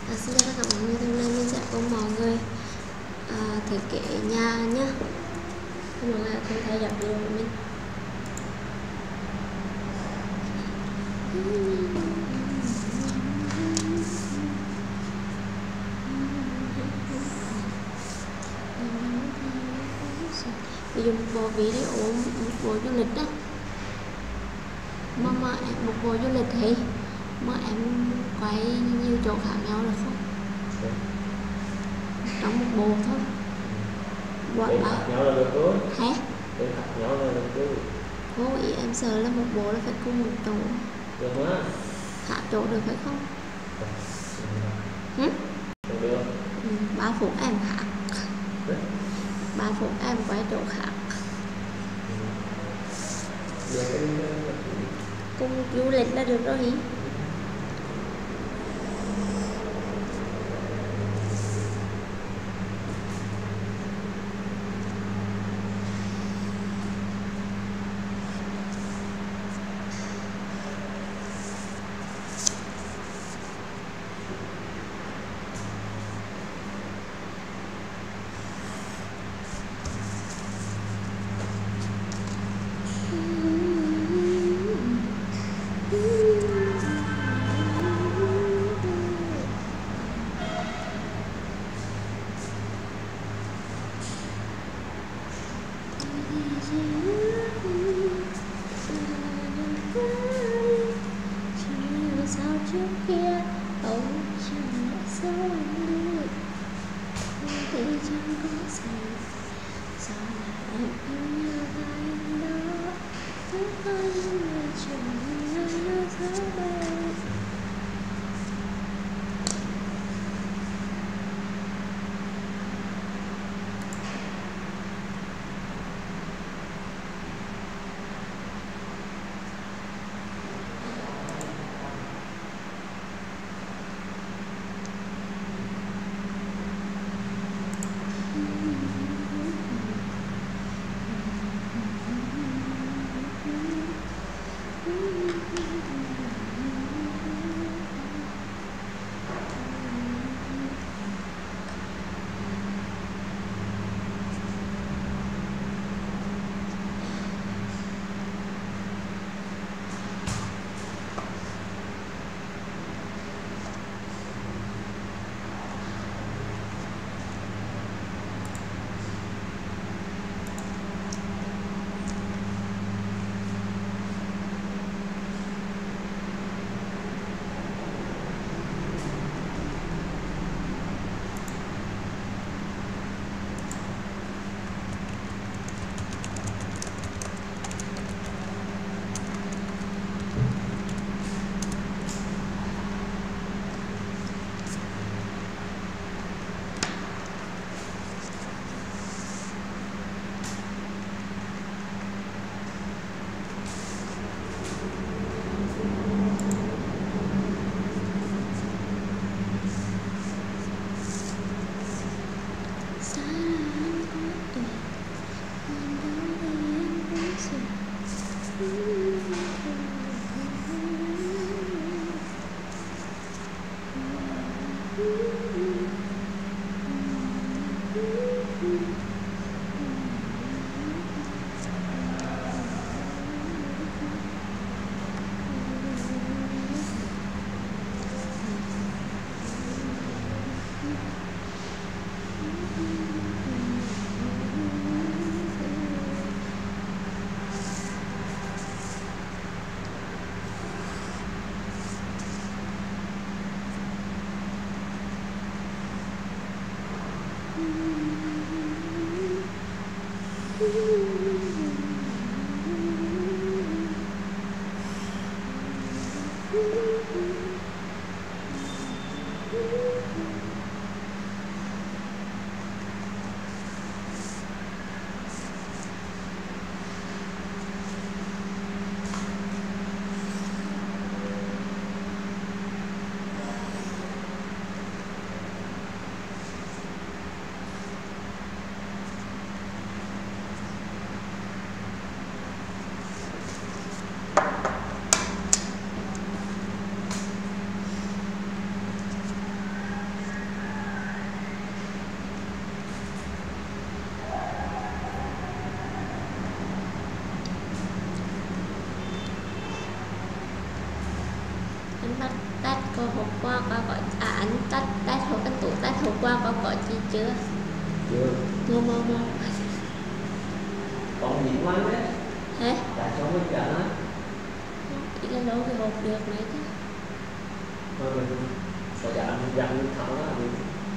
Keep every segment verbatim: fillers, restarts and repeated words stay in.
À, xin chào tất cả mọi người, hôm nay mình sẽ cùng mọi người à, thiết kế nhà nhé. Mọi người cùng theo dõi video của mình. Ví dụ một bộ video, một bộ du lịch đó, mà, mà em một bộ du lịch thì mà em quay nhiều chỗ khác nhau được không? Trong một bộ thôi. Bọn Để bà khác nhau là được thôi. hả? Để khác nhau là được thôi. Vô ý em sợ là một bộ là phải cùng một chỗ. Được mà. Khác chỗ được phải không? Hử? Được được. Ừ, ba phút em khác. Ba phút em quay chỗ khác. Được. Cùng du lịch là được rồi nhỉ? Sao trước kia ông chẳng lại sao anh đi, không thì chẳng có gì, sao lại em yêu như vai đó, cứ coi như người chồng người nó gió bay. qua có có à anh tách tách hộp cái tủ tách hộp qua có có chi chưa? Chưa. Ngô mô mô. Còn gì quá đấy. Hả? Tại sao mới trả đó? Chỉ là lỗ cái hộp được này chứ. Mà mình phải dặn dặn thẳng đó mình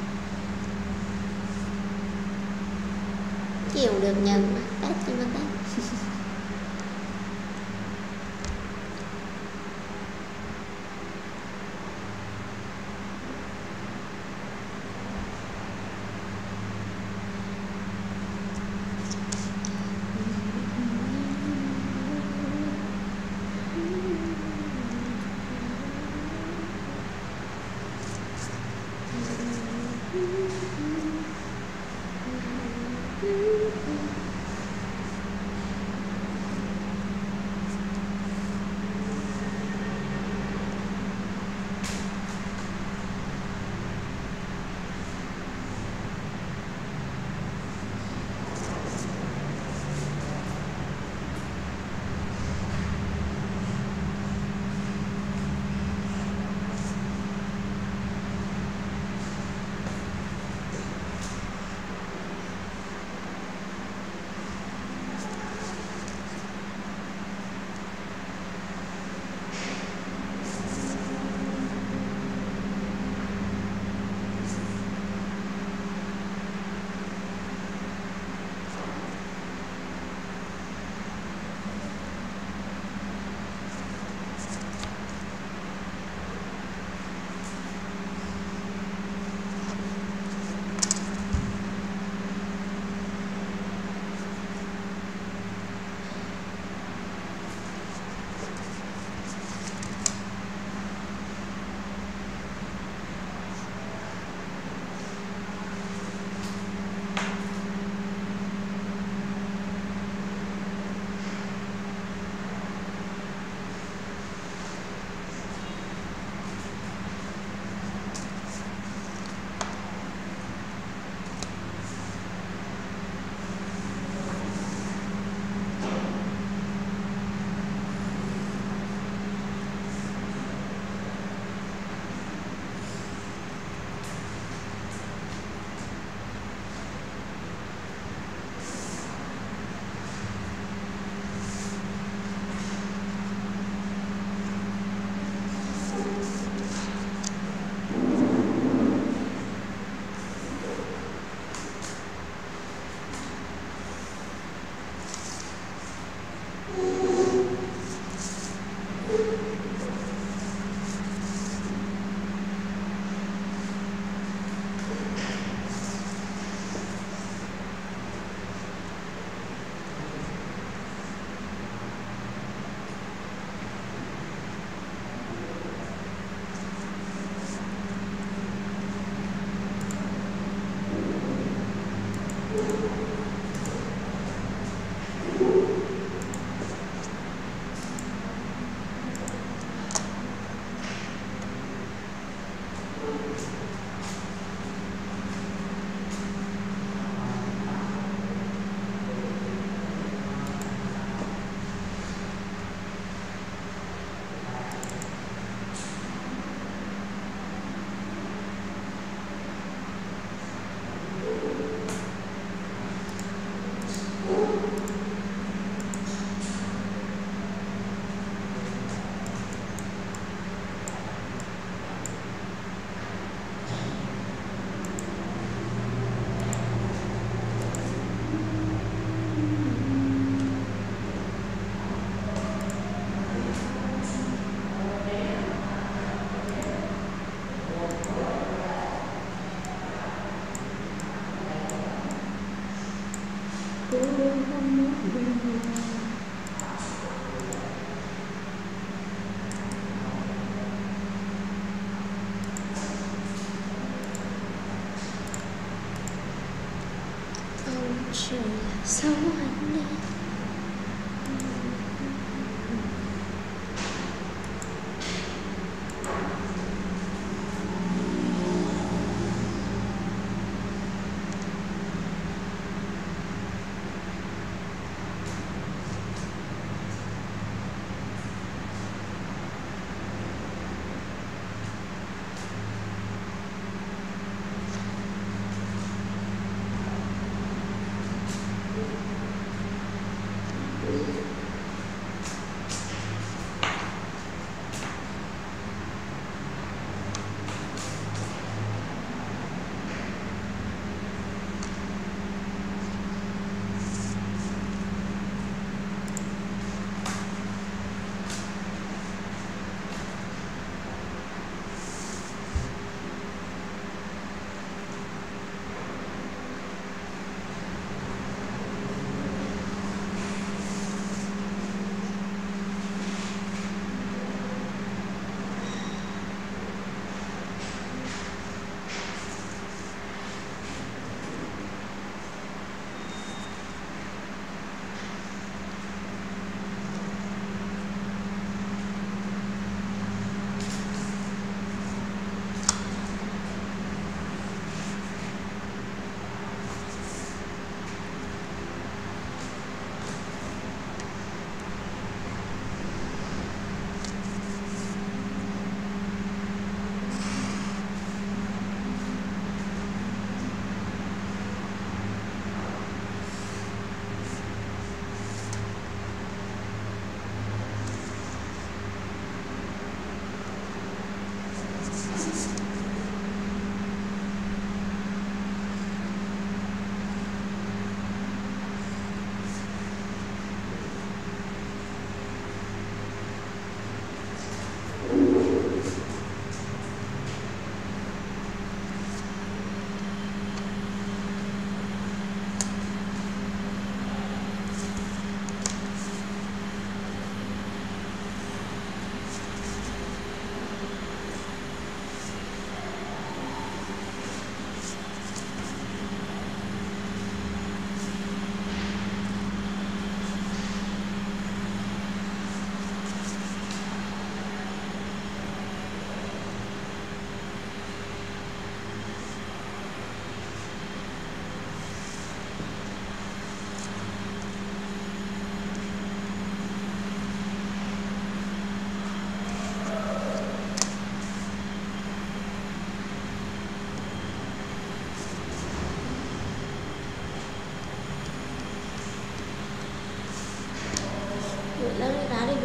Chiều được nhận mà tách chi mà tách. Trời sâu anh đi.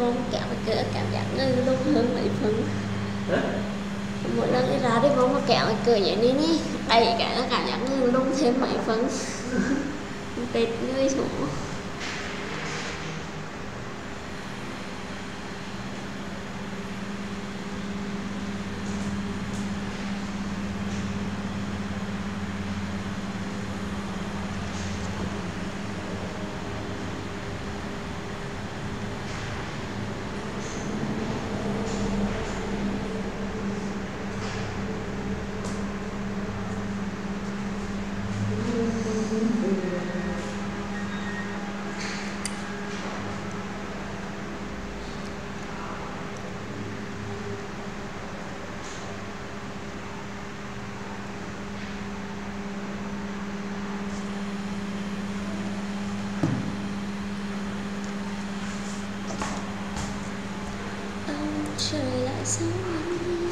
vòng kẹo mà cỡ cảm giác như đông hơn mấy phần. Mỗi lần đi ra đi vòng mà kẹo mà cỡ vậy đi ní đầy cái là cảm giác như đông thêm mấy phần. Tết người xuống. Trời lại sống anh đi.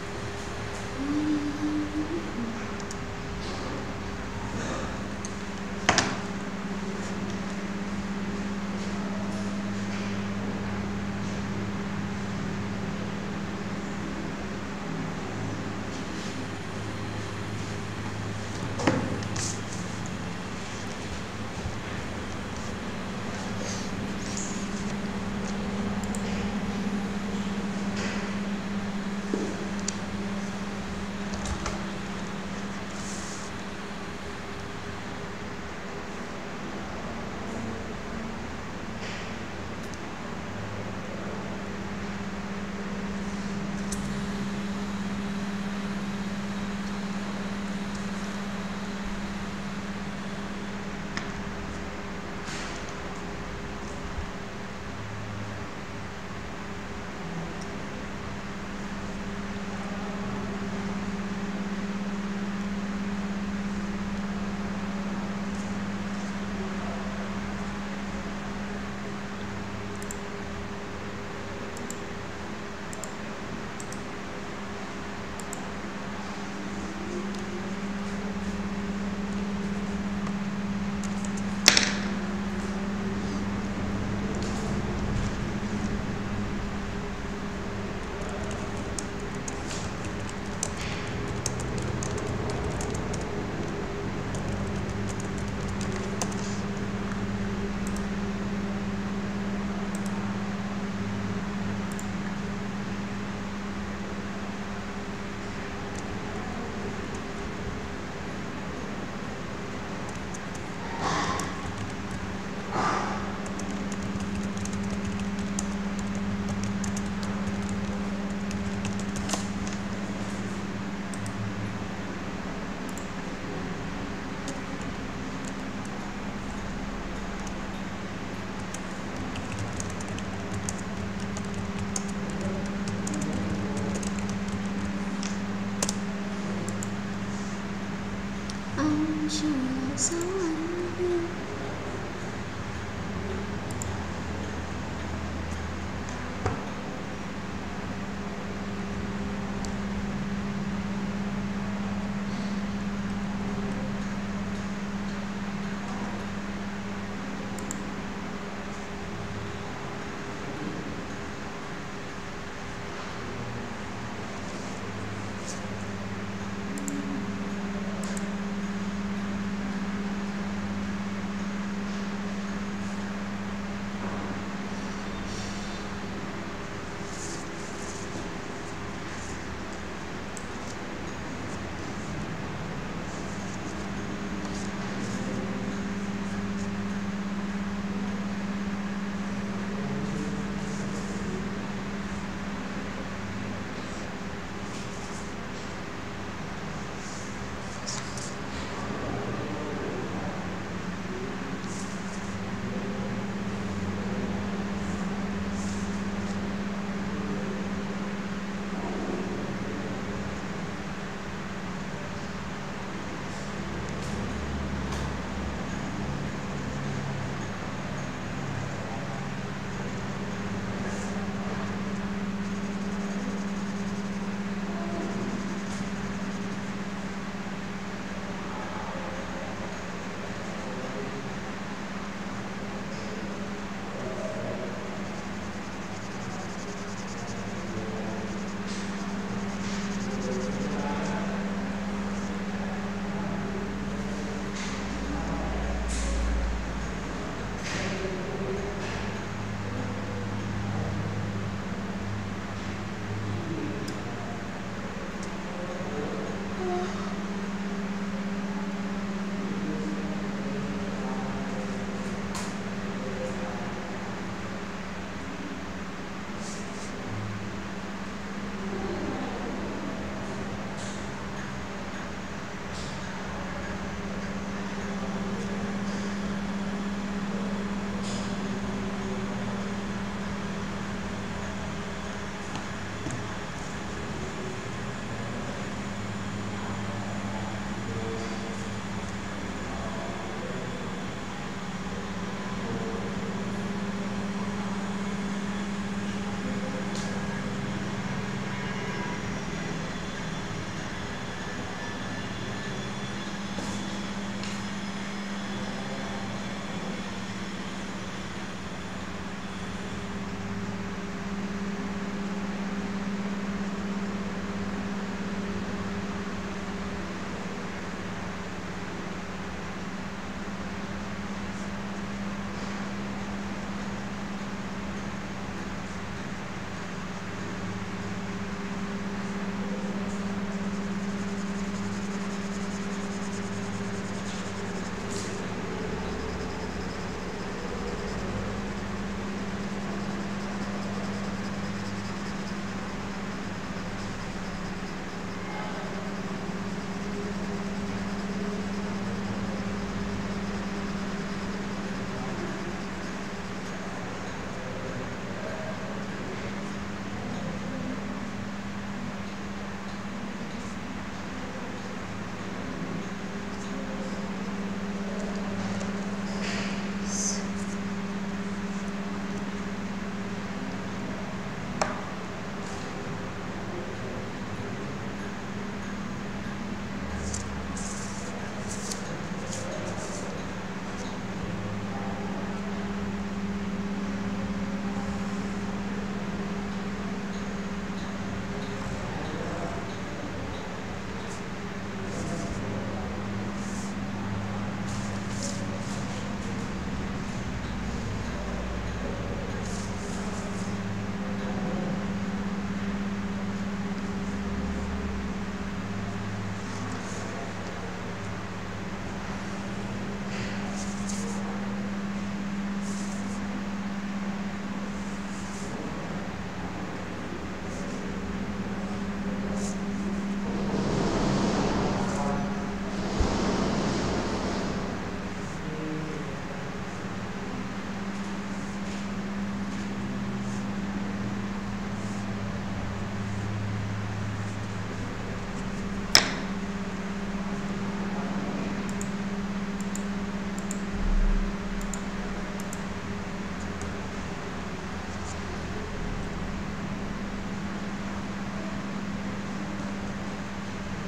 Trời lại sống anh đi.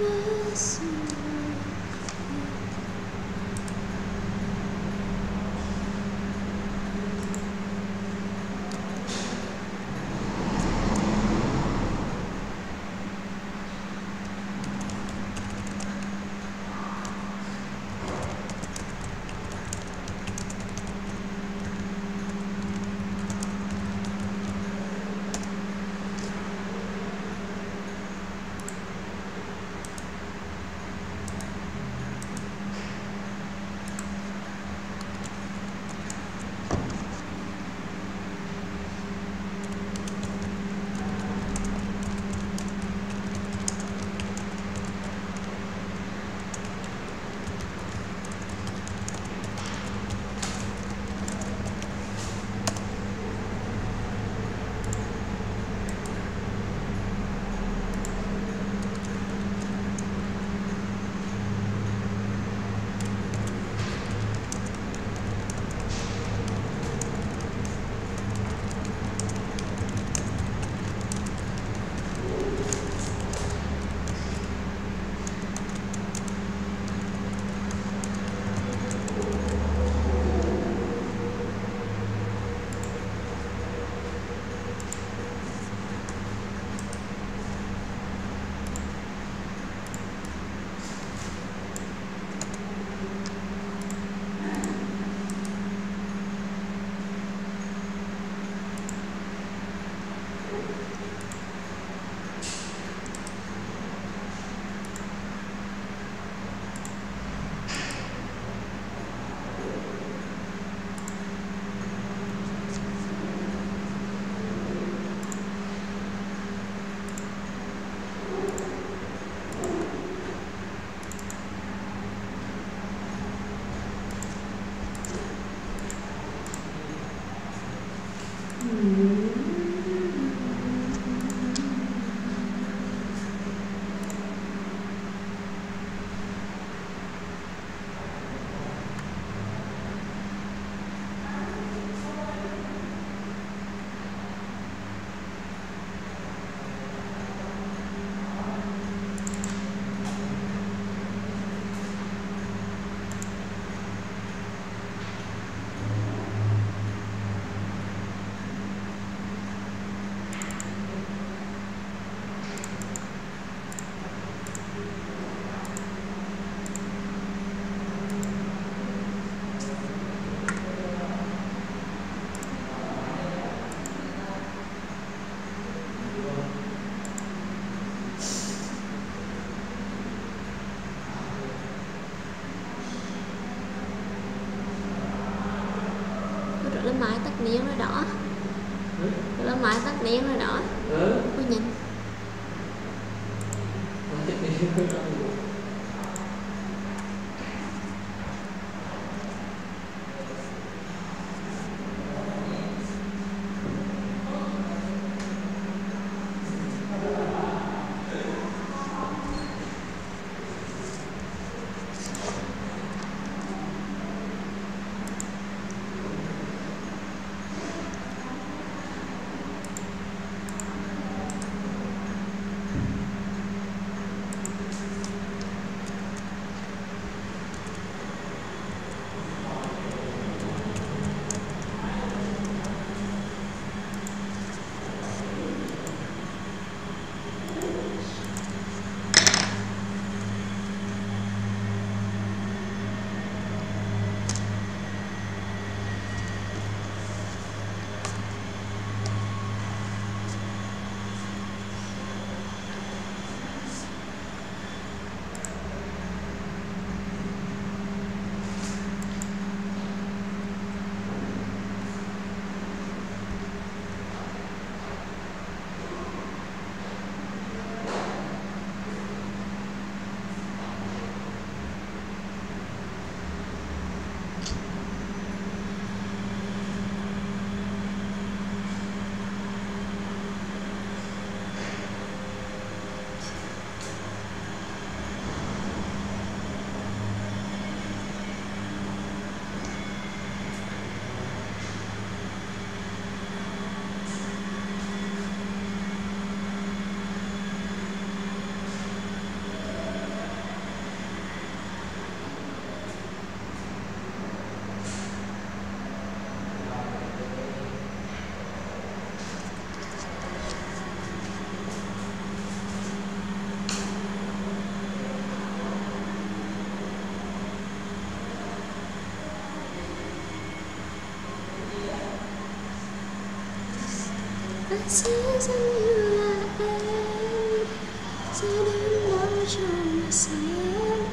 Lên máy tắt điện rồi đỏ. Ừ? Lên máy tắt điện rồi đỏ. Ừ. Cô nhìn. Tắt điện rồi đỏ. anh sẽ giống như là em, sẽ đến đó cho mà xem.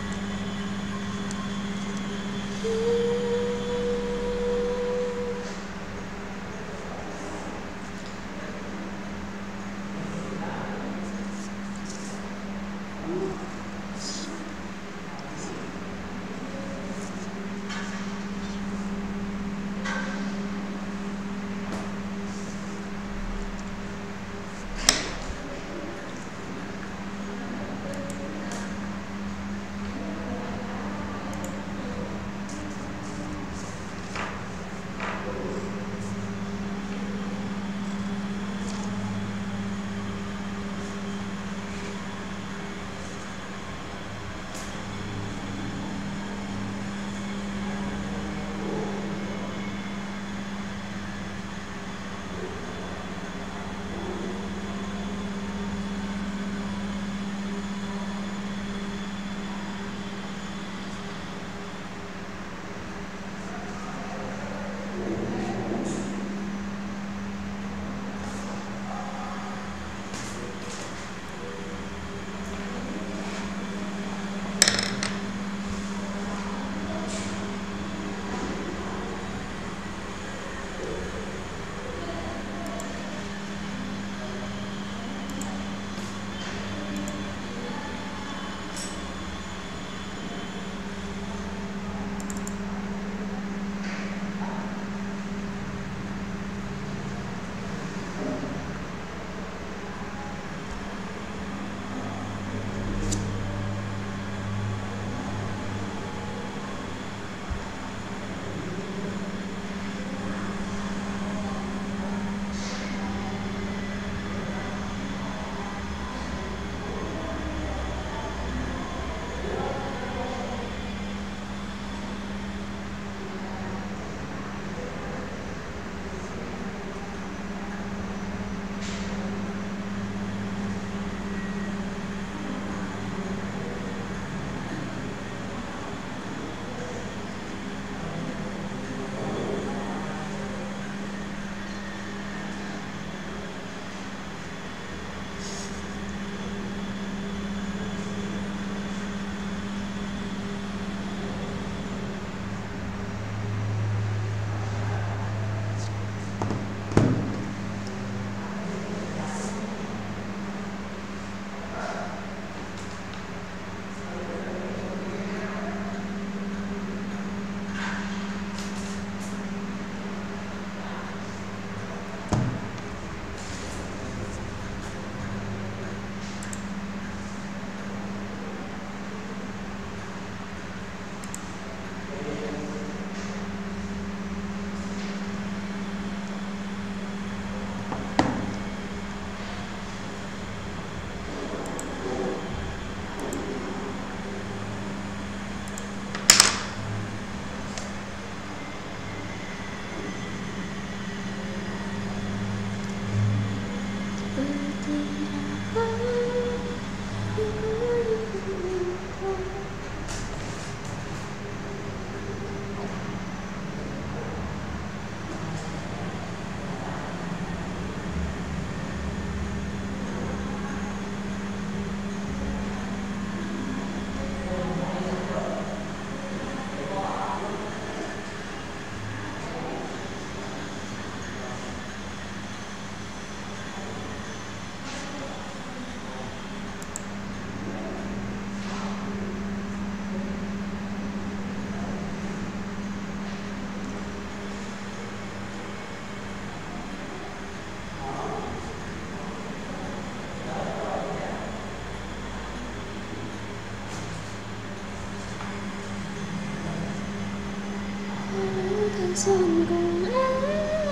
Xuân cùng em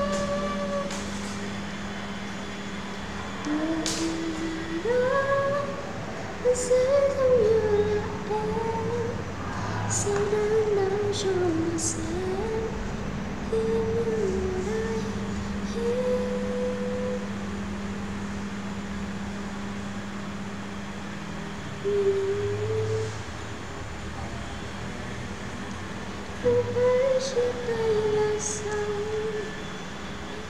người đó anh sẽ giống như là em, sao đang đau cho mà xem khi như đây anh hãy chia tay là xong.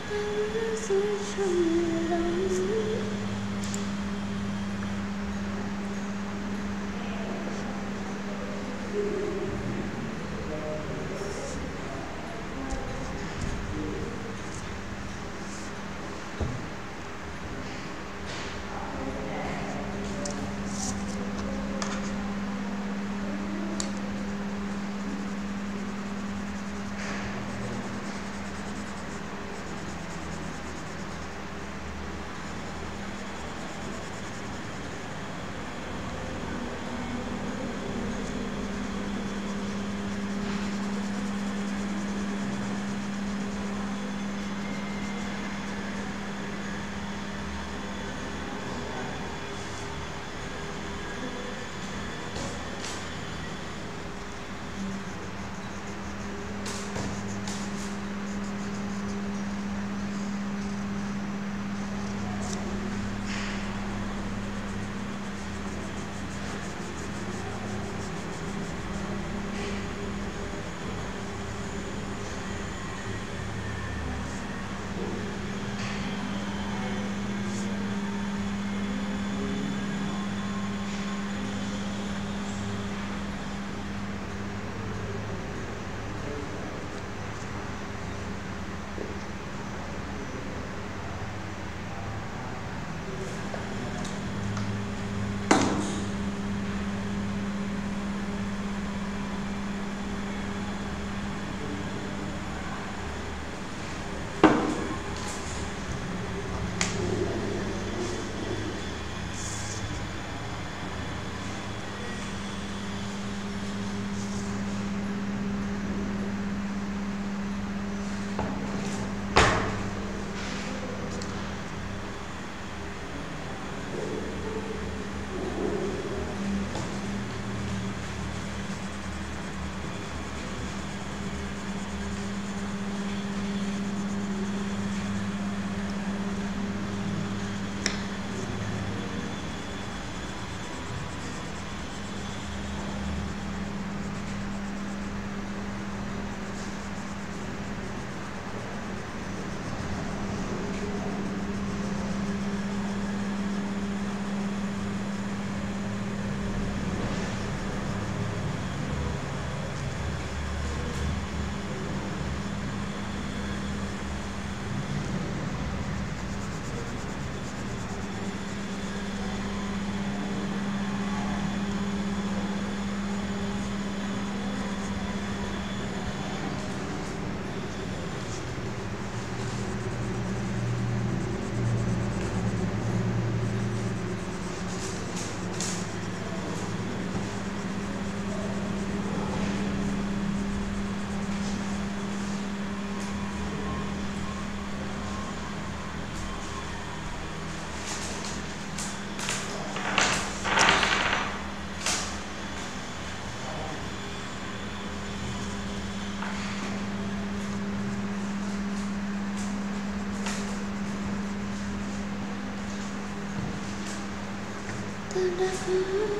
ta đã có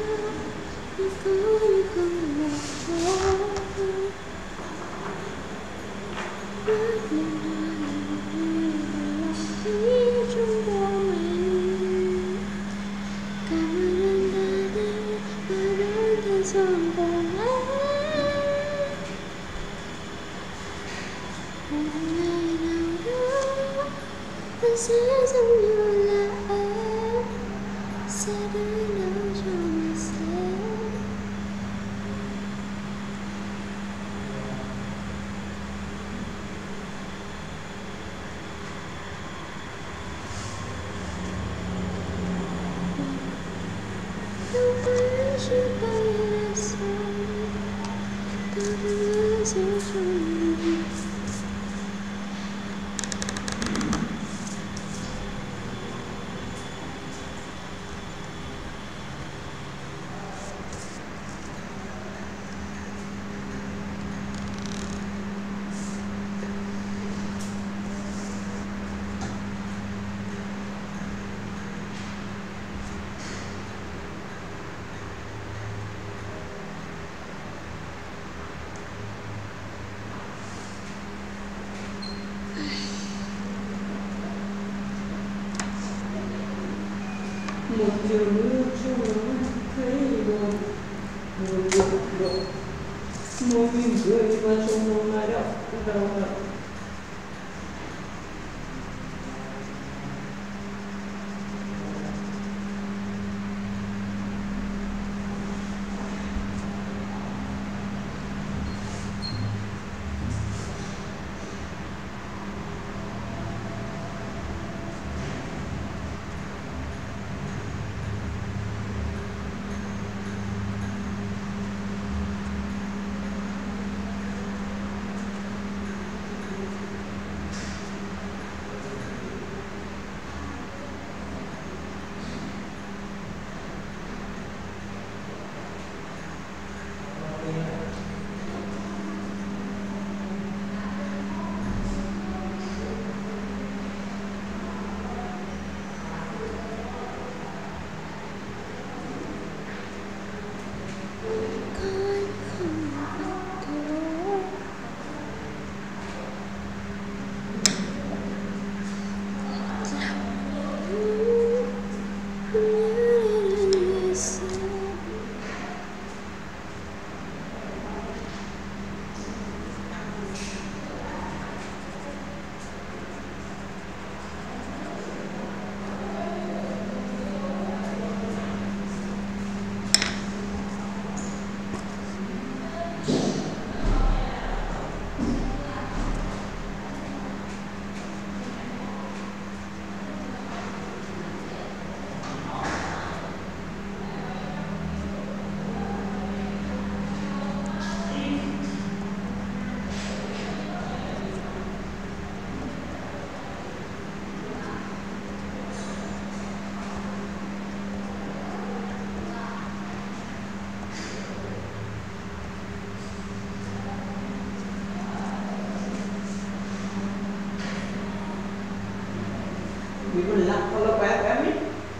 nhưng có như không một số rất nhiều nơi lòng ý trong vô mình cảm ơn anh đã đến và đón ta dọn cùng anh một ngày nào đó ta sẽ giống như là em sẽ đến đâu cho mình xem đâu phải chỉ bay là sao ta vẫn giữ cho mình một chiều mưa trôi thấy buồn buồn buồn buồn môi mỉm cười và trong mong ai đó đau đau. Mình lắc kalau kayak kami.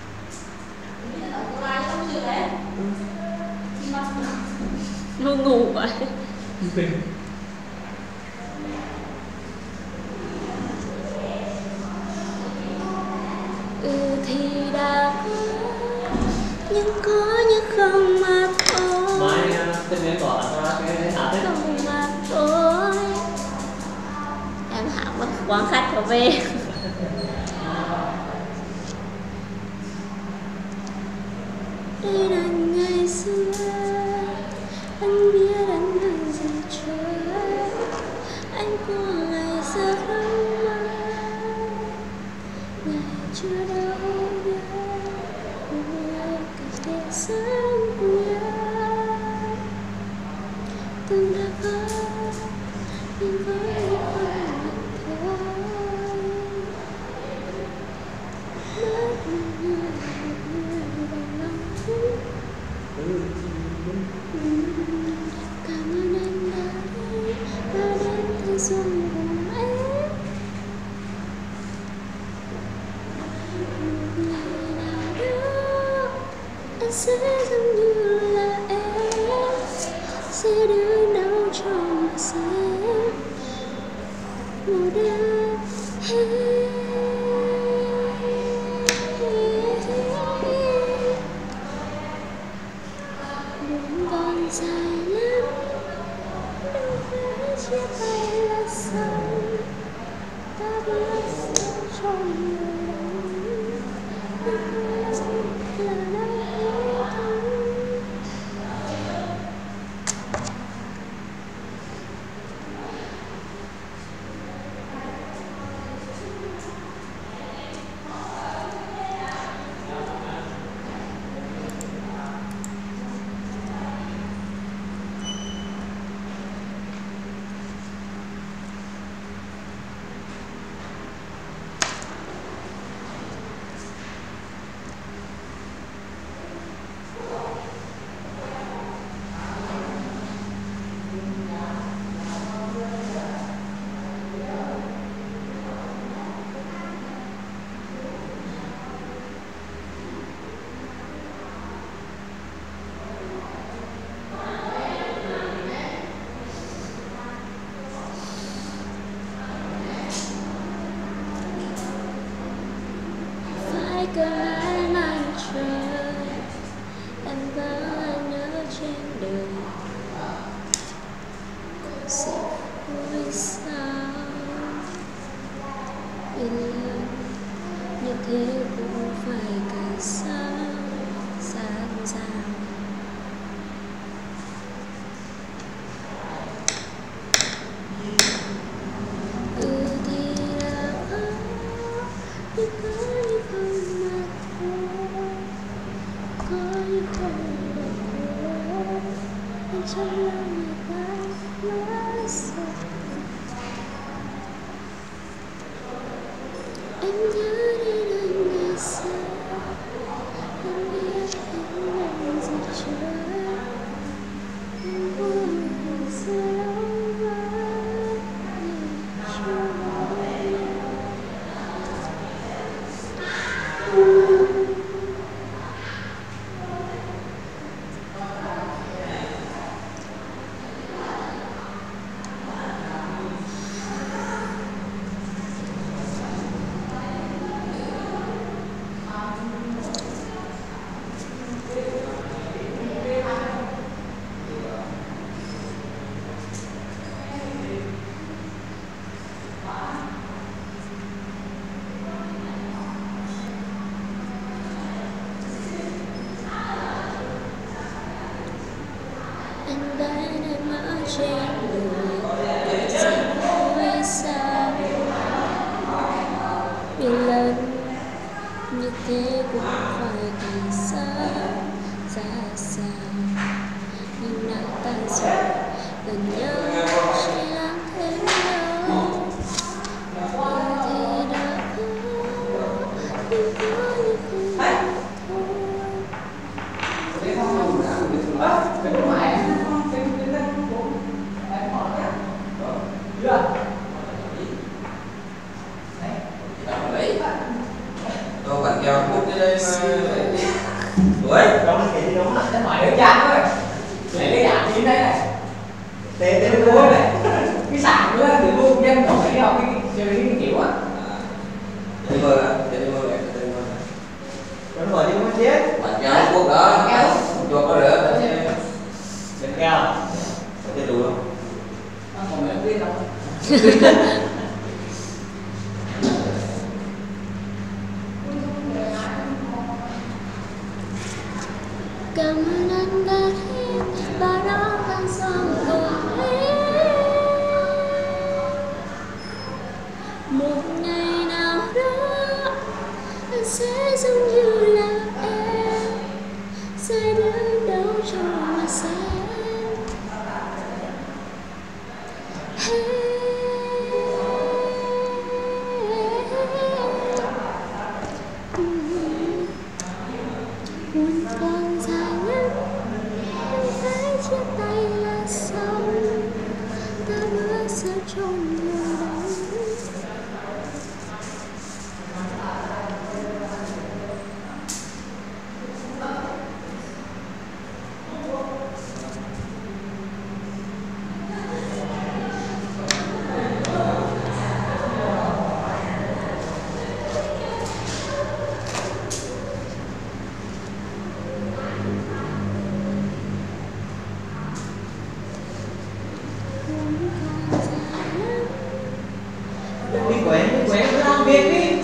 Nó ngủ vậy. Ừ thì đã có, nhưng có như không mà thôi. Mai tên em gọi là cái hả thế? Không mà thôi. Em học mất quán khách trở về. Đây là ngày xưa, anh biết anh đang dần trôi, anh của ngày xưa không mơ, ngày chưa đâu biết, người cả thế sống nhau. Từng đã có, nhưng với không một thôi. Mất một người, một người bằng lòng. Cảm ơn anh đã đến, đã đến thanh xuân cùng em. Một ngày nào đó anh sẽ giống như là em, sẽ đứng đâu trong xem một đêm hết. Dài lắm, đâu phải chia tay là xong, ta bước xuống trong mùa đông, nhưng là đã hết thấu. Phải cần anh anh chờ sao yêu như thế cũng phải càng xa xa xa. Ừ thì đã có nhưng có những không mà thôi, có những không mà thôi anh trong lòng người ta quá sợ. Em nhớ đến anh ngày xưa, em biết em làm gì chưa, em buồn ngày xưa lâu quá chưa. Anh bên em ở trên đường sẽ vui sao nhiều lần như thế cũng phải càng xa ra sao, nhưng đã tan rồi gần nhau chỉ làm thêm đau. Yêu thì đã có nhưng có những không mà Tôi bạn kêu cút đi đây mà. Ủa? Đâu nó kìa đâu nó. Cái ngoài đứa chán thôi. Lấy cái dạng như đây này. Tê tê Cái tê cua này. Cái sạc nữa thì luôn dân không phải đi học cái chơi cái kiểu á. Đi mơ à? Đi mơ này, đi mơ này. nó gọi đi không chết. Bạn kêu cút đó, chuột có được. Đừng kêu. Có chết đủ không? Còn mẹ biết đâu. cảm ơn anh đã hết và đó vẫn xong cùng hết. Một ngày nào đó anh sẽ giống như là em, sẽ đứng đâu trong mà xem. Buồn còn dài nhất em thấy chia tay là xong, ta bước ra trong mùa đông. Đi quẹn, đi quẹn, cứ làm việc đi.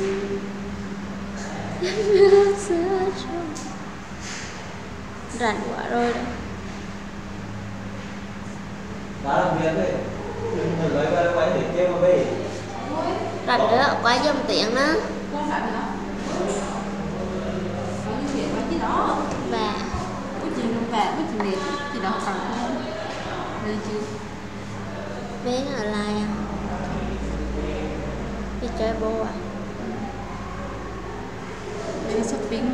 Rảnh quá rồi đấy. Đã làm việc đi. Đừng đừng lấy qua quẹn để chơi mà về. Rảnh đó, quá dâm tiếng đó. Không phải nữa. Có những chuyện mà chứ đó. Và Có chuyện không về, có chuyện đẹp, thì đó cần không? Đây chứ. bé ở lại à? Đi chơi bô à? Đi shopping.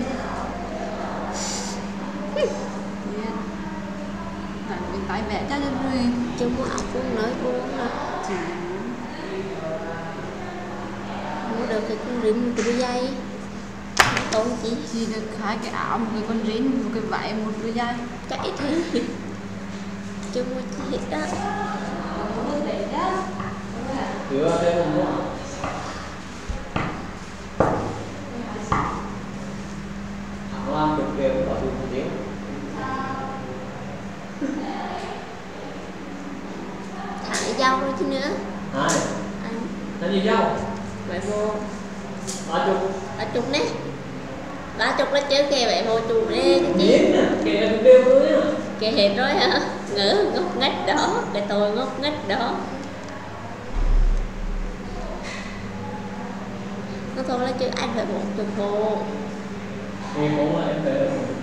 Tại mình tái vẽ cho nên rồi. Chứ mua áo cũng nói buông à. Chỉ Mua được thì cũng rinh một cái đôi giày. Tốn chi? chỉ được hai cái áo, một cái con jean, một cái váy, một đôi giày. Chạy thế. Chứ mua chi hết đó. Chưa, đây không mua. Làm được việc có được một tiếng. Thải dâu rồi chứ nữa. Ai? Anh Anh gì dâu? vậy vô Ba chục. ba chục nè, ba chục là chứ kìa vậy vô chục nè cái gì Miếng nè, kìa em đeo mới á. kìa hết rồi hả, ngỡ ngốc nghếch đó, cái tôi ngốc nghếch đó. Nó thôi là chứ anh phải một chục bộ. Em cũng là em phải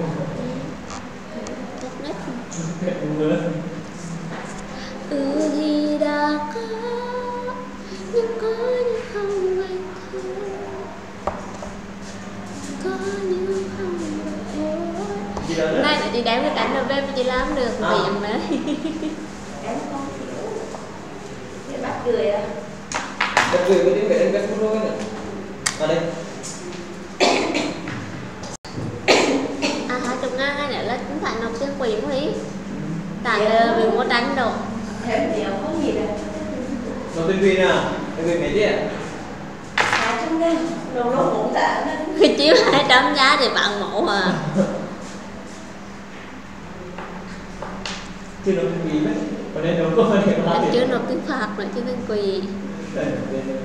Ngốc nghếch. em nữa. Ừ thì đã có, nhưng có nhưng không vậy thôi. Có nhưng không vậy thôi. Gì đó đó? Nay lại đi đánh cái cảnh đầu bếp chị làm được À. miệng đấy. Em con hiểu. Để bắt cười à. Em gửi cái tiếng Việt em biết không rồi nè. Ở đây. À hai chục ngàn này nữa là cũng phải nộp tiền quỹ không ý. Tả lờ vì mua đánh đồ. Thêm nhiều không gì đâu. Nó tên Vy nè. Tên Vy mấy gì ạ? Hai trăm ngàn. Đồ nó cũng tạ đó. Khi chiếu hai trăm giá thì bằng mẫu à. Chứ nó tên Vy mấy. Còn đây nó có thể hóa Anh tiền. chưa nộp tiền phạt nữa chứ tiền quỹ. Đây, đây, đây.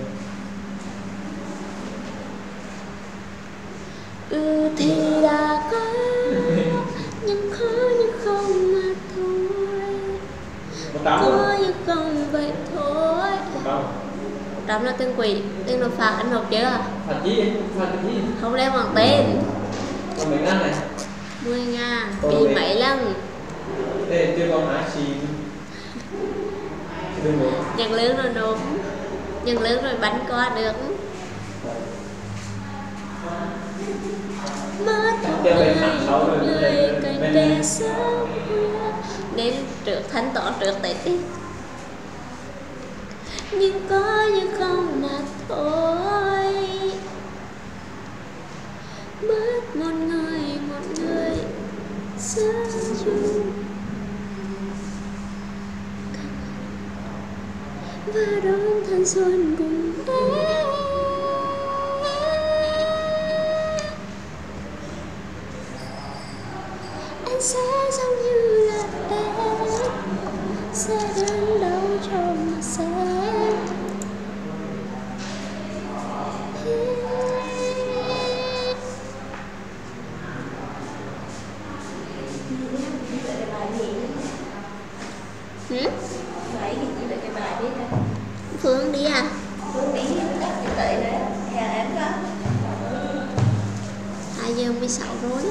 Ừ thì đã có, nhưng khó nhưng không mà thôi. Một tám Có luôn. nhưng không vậy thôi. Một tám. Một trăm là tiền quỹ, tiền nộp phạt anh nộp chưa? Phạt gì? Phạt cái gì? Không đem bằng tên. Còn mấy ngàn này. Mười ngàn, Còn đi mấy- mấy lần. Đây, chưa còn hai xì. Đừng nữa. Nhận lương rồi đúng. Nhận lương rồi bánh qua được. Mất một Cho người, bên mặt sau rồi, một người bên- cạnh bên- kề sớm khuya. Nên trước thanh toán trước Tết đi. Nhưng có như không mà thôi. Mất một người, một người xa chung. Và đón thanh xuân cùng em. Anh sẽ giống như là em, sẽ đến đâu cho mà xem. Ừ? Vậy thì chỉ được cái bài biết thôi. Phương đi à? Phương đi chắc chị tệ nữa. Hẹn em có. hai giờ mười sáu rồi.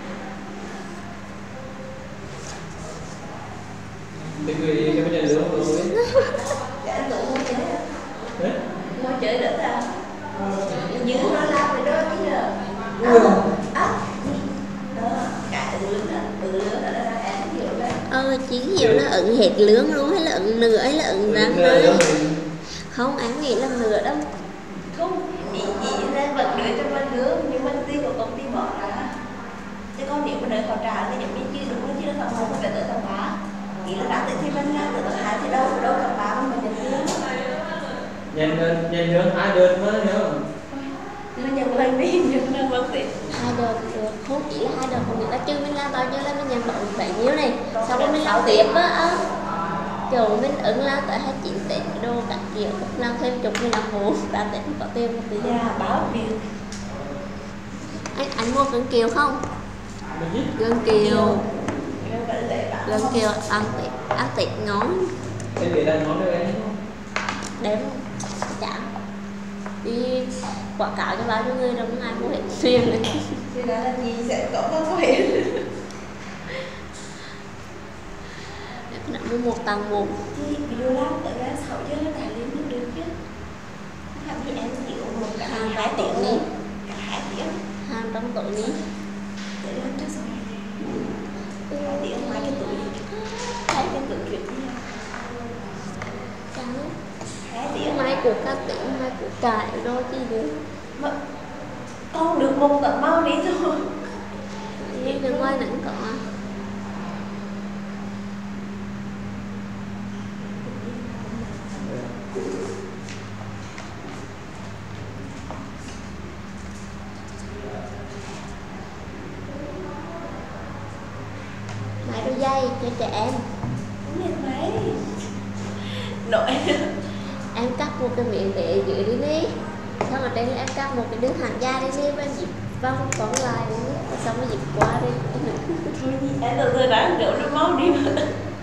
Thì gửi cái bên lương rồi. Để anh tự mua chơi á. Đấy. Mua chơi được à. Giữ nó làm rồi đó chứ giờ. Ừ. Á. Đó. Cả tự lưỡng đó. Tự lưỡng đó là em hiểu đó. Ờ, chỉ hiểu là ẩn hết lương luôn hay là ẩn nửa hay là ẩn răng đấy. Không, em nghĩ là nửa đâu. Không, ý chỉ ra vẫn đưa cho mình lương nhưng mà tiền của công ty bỏ ra. Chứ còn nếu mà đợi họ trả thì giống như chưa đúng nó chưa được tầng một phải tới tầng ba. Ý là đã tới thì mình ra tới tầng hai thì đâu đâu tầng ba mà mình nhận lương. Nhanh đơn, nhanh đơn hai đơn mới nhớ. Nó nhận lần đi nhận lần vẫn tiền. Hai đợt được, không chỉ là hai đợt, không nghĩa là chứ mình làm bao nhiêu là mình nhận được bấy nhiêu này. Sau đó mình làm tiếp á, á. Kiểu mình ứng làm tới hai mươi chín Tết đồ các kiểu, làm thêm chục mình làm hộ, ra Tết có tiền một tí. Dạ, báo việc. Anh, anh mua gân kiều không? Được chứ? Gân kiều, Em vẫn để bạn. gân kiều ăn Tết, ăn Tết ngon. Em để đang nói với em. Đẹp không? Chả. Đi quảng cáo cho bao nhiêu người đâu, không ai mua hết xuyên này. Thì đó là gì sẽ có có hiện. Em đã mua một tầng một. Thì video lắm tới ra sáu giờ nó tải lên được được chứ. Hẳn thì em chịu một cả Hai hai tiếng tiếng đi. đi. Cả hai tiếng. Hai trong tuổi ní. Để lên cho xong. Hai tiếng hai cái tuổi. Hai cái tuổi chuyện gì à? Chẳng Hai tiếng. mai của các tỉnh, mai của cải đôi chi nữa. Mà con được một tận mau đi rồi. Nhưng bên ngoài nắng có. Mày đôi dây cho trẻ em. Không biết mấy. nội Em cắt một cái miệng để ở dưới đi đi. Xong ở trên em cắt một cái đường hàng dài đi đi và dịp vòng còn lại đi. Xong rồi dịp qua đi. em từ từ đã rượu nó máu đi mà.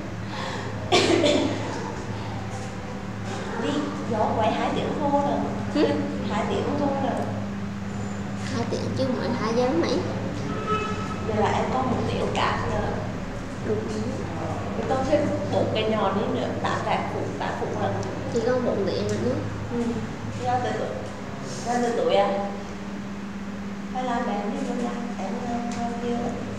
Đi gió quay hai tiếng khô rồi. Hai tiếng khô rồi. Hai tiếng chứ mỗi hai giờ mấy. Giờ là em có một tiểu cạp nữa. Đúng. Tôi thêm một cái nhỏ đi nữa, tám đại phụ, tám phụ lần. Chỉ có bốn tiếng nữa. Ừ. Ra từ tuổi, ra từ tuổi à? Hay là bé đi luôn ra, em bao nhiêu?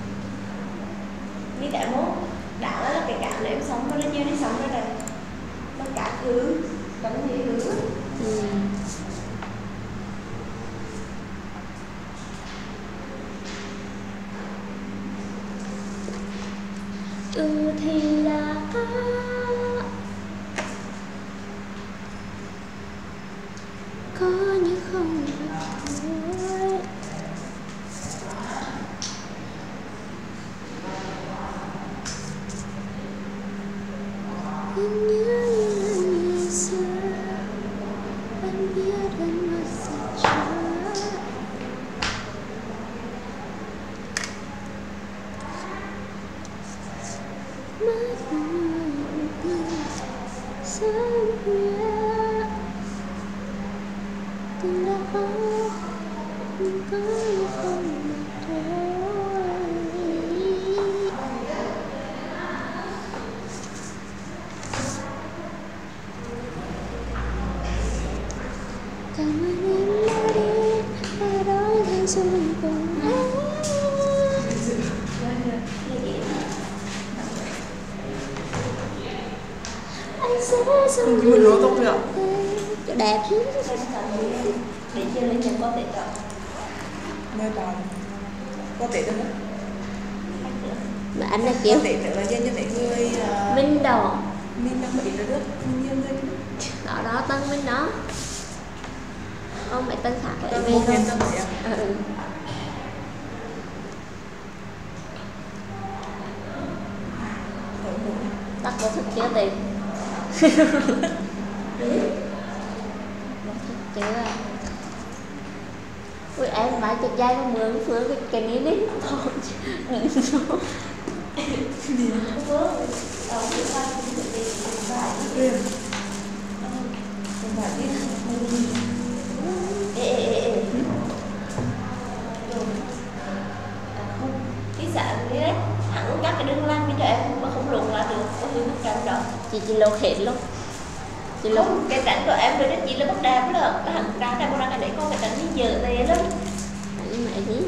Như cả mốt, đã là cái cả này em sống nó lên nhiêu đi sống ra đây. Nó cả thứ, cấm gì thứ. Ừ. Ừ thì đã có những không được thôi. Anh nhớ như ngày xưa, anh biết anh mất sẽ chưa. Mất người tình sớm khuya, tình đã có nhưng có không được thôi. Cảm ơn em đã đến và đón thấy xuân cùng em. Anh sẽ sống Nhưng mà nó tốt chưa? cho đẹp. Để chưa lên nhận có thể rồi. Nơi tao có thể được không? Mà anh đã kiểu Có thể nữa là dành cho mấy người uh, Minh đồ. mình đang bị rất nhiều người Đó đó Tân Minh đó. Ông mẹ Tân Thạc lại ta về một rồi. nhân tâm thế à? Ừ. Tắt vô thức chưa tiền. Chưa à. Ui em phải chụp dây con mượn phương cái cái ní đi. Thôi. Đừng số. Không có, đâu có sao cũng được đi, không phải. Quyền Không phải biết. Ê ê ê ê. À không, cái xã này đấy, hẳn cắt cái đường lăn đi cho em mà không lộn là được, có người mất trắng đó. Chị chỉ lột hết luôn. Chị lột. Không, cái trắng của em rồi đó chỉ là bất đẹp đó, cái hẳn trắng này, con ra cái đấy con cái trắng đi dở tê lắm. Đấy mẹ gì?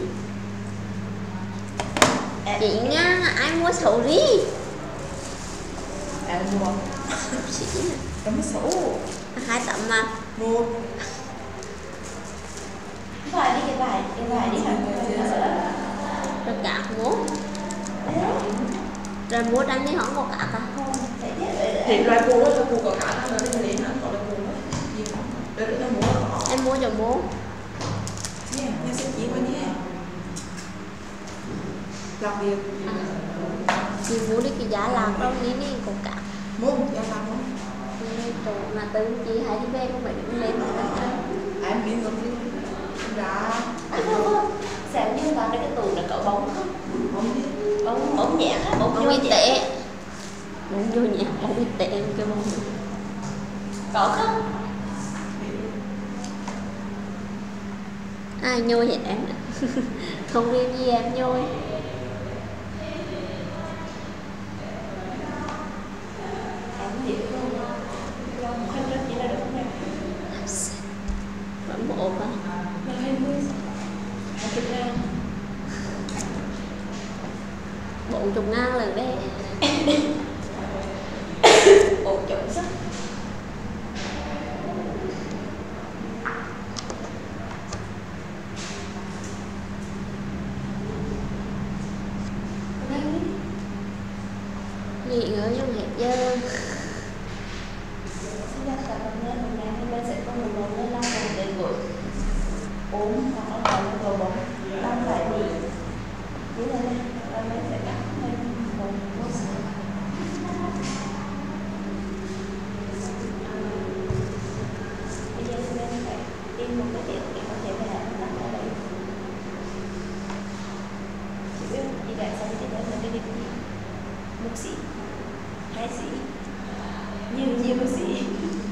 Em- Chị nha, ai mua sầu ri? em mua Chị tấm xấu hai tấm mà. mua Phải đi cái bài, cái bài đi hẳn Rồi cả mua. Rồi mua trắng đi không có cả cả. thì loài cua đó là cua có cả nó lên đến nó còn là cua đó gì đó để nó mua nó Em mua cho mua. nha nha sẽ chỉ qua nhé làm việc Chị mua đi cái giá lạc đâu ní ní có cả. mua gia làm không Chỗ mà từ chị hãy đi về không phải đứng lên mà nó chơi. em đi ngược đi ra À không không, xem như là cái tủ nó có bóng không? không đi Bóng, bóng nhẹ á, bóng Bóng vô y nhẹ. tế. Bóng vô nhẹ, bóng y tế em kêu bóng. Có không? Ai nhôi hết em nữa. Không riêng gì em nhôi. Em hiểu không? Không khăn rất chỉ là được không em? Vẫn bộ mà. Là hai mươi. Một chục ngàn. Bộ chục ngàn lần đấy. Ổ chuẩn sức. Nghỉ ngơi trong hết giờ. Xin chào các bạn nhé, hôm nay thì mình sẽ có một món lên làm một cái gội ốm hoặc là còn gội bóng làm lại đi như thế này và mình sẽ cắt thêm một bó sữa. sĩ, hai sĩ, nhiều nhiều sĩ.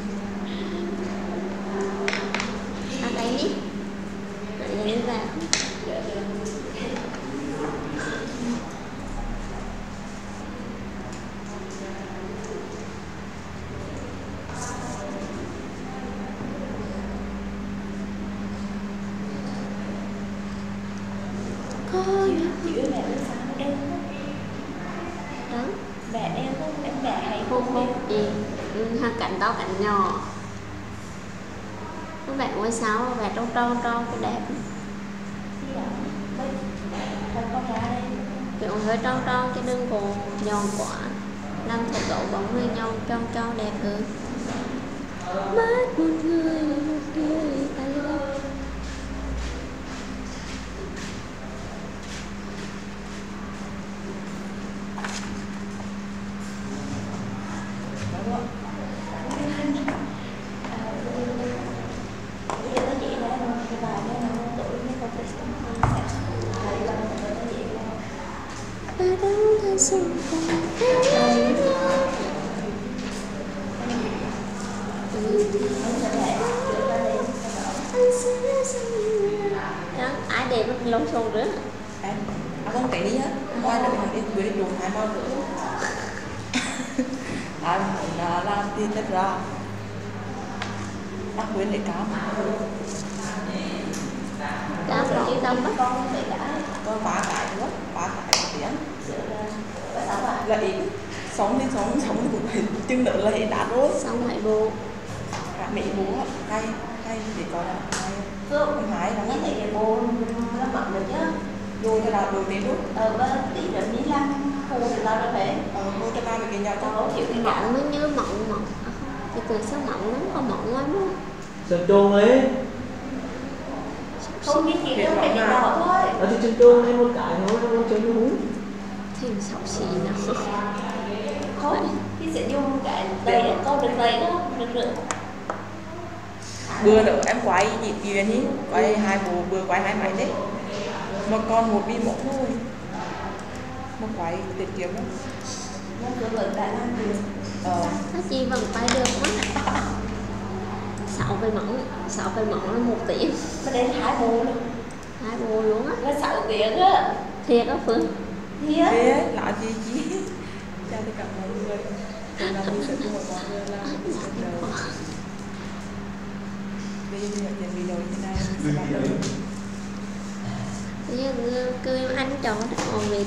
Sao tay đi? Lại lên vào. Chị ơi mẹ buổi sáng em Đó. mẹ em không em mẹ hay Không không không gì. Ừ, hai cạnh to cạnh nhỏ. Các bạn quay sáu và trâu trâu trâu cái đẹp. gì đó mấy con con ra đây Kiểu hơi trâu trâu chứ đừng có giòn quá. Làm thổ cậu bóng người nhau trâu trâu đẹp hơn. Mất một người một người tay đâu. Ở đâu ta xung quanh thế đó, ai đẹp lông xồn nữa. em à không cái đi á qua được thằng đi bữa đi dùng hai bao nữa anh là làm thì tất ra đặc biệt để cám Cám là chữ tâm á. con phải đã con ba cái nữa ba cái một tiếng có sao mà là ít sống đi sống sống thì cũng phải chân nữa là đã rồi Xong hãy bù. cả mẹ bố hay hay để coi là hay Phước em hái lắm với lại cái bồ nó mặn được chứ. rồi cho là đầu tiên lúc Ờ với tí nữa ní lăng khu thì tao đã phải ờ thôi cho ba mẹ cái nhà cho tao chịu cái cả. Mộng mới nhớ mộng mộng. À không, cái từ sao mộng lắm, có mộng lắm luôn. Sơn Trôn ấy. Không biết gì đâu phải đi đỏ thôi. Ở thì Sơn Trôn em một cái thôi, em không chơi nó hú. Thì sọc xì nào. Không, thì sẽ dùng cái đây để câu được lấy đó, được được. bữa nữa em quay gì tiền đi quay hai bộ bữa quay hai máy đấy một con một đi một thôi một quay tiết kiệm lắm Nó cứ vẫn đã làm được. ờ Nó chi bằng tay được quá. Sáu cây mỏng, sáu cây mỏng là một tiếng. Mà đến hai bồ luôn. Hai bồ luôn á. Nó sáu tiếng á. Thiệt á Phương. Thiệt. thế là gì chứ chào tất cả mọi người hôm nay mình sẽ cùng mọi người làm đầu bây giờ mình nhận video như thế này mình sẽ bắt đầu Bây giờ cười anh cho nó ngồi vịt.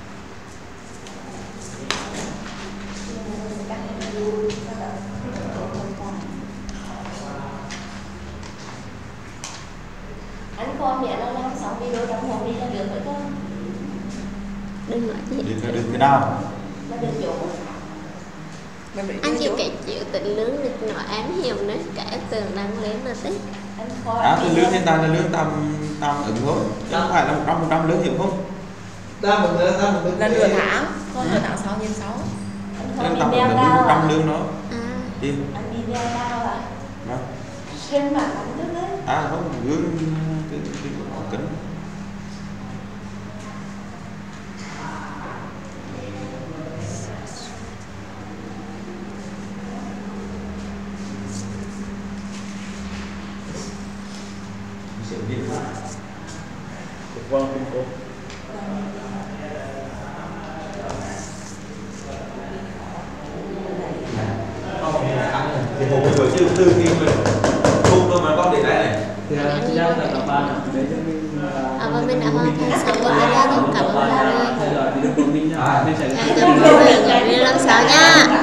Anh coi mẹ nó làm xong video trong phòng đi là được rồi chứ. Đừng nói gì. Đừng đừng cái nào. Nó được chỗ. mình bị Anh chỉ chỗ kể chịu tình lương được nói ám hiểu nữa. Cả tường đăng lên là tích. Anh coi. À, cái lương hiện tại là lương tầm tầm ứng thôi, chứ không phải là một trăm phần trăm lương hiểu không? Ta một người, ta một người. là nửa tháng con nửa tháng sau nhân sáu Anh Lương coi tầm đi đeo ứng cao một trăm à. lương đó. À, Đi. Anh đi đeo cao à. Vâng. Trên mặt anh nước đấy. À không, gương cái cái ống kính. Sẽ đi qua. Vâng, không có. Thì một buổi chiều từ khi mình không đâu mà con để đây này. Thì là chị ra là các bạn để cho mình à và mình đã hoàn thành sáu cái video. Cảm ơn mọi người. theo dõi video của mình nha. Mình sẽ Hẹn gặp mọi người ở video lần sau nha.